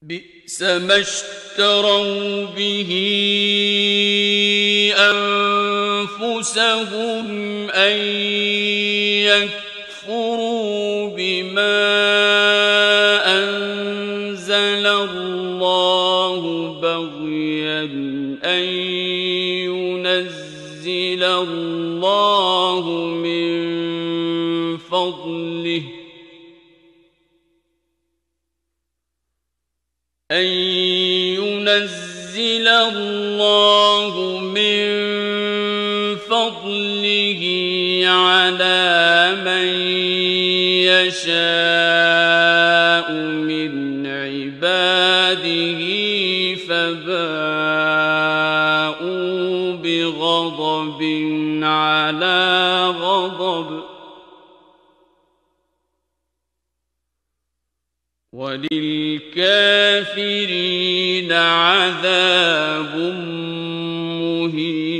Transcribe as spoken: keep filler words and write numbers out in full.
بئس ما اشتروا به أنفسهم أن يكفروا بما أنزل الله بغيا أن ينزل الله من فضله أن ينزل الله من فضله على من يشاء من عباده فباءوا بغضب على غضب وللكافرين عذاب مهين.